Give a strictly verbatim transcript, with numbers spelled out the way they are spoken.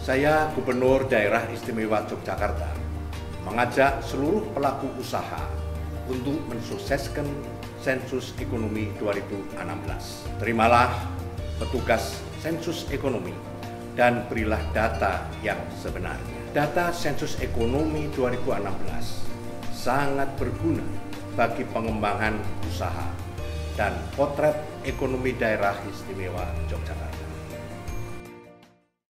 Saya Gubernur Daerah Istimewa Yogyakarta mengajak seluruh pelaku usaha untuk mensukseskan Sensus Ekonomi dua ribu enam belas. Terimalah petugas Sensus Ekonomi dan berilah data yang sebenarnya. Data Sensus Ekonomi dua ribu enam belas sangat berguna bagi pengembangan usaha dan potret ekonomi daerah istimewa Yogyakarta.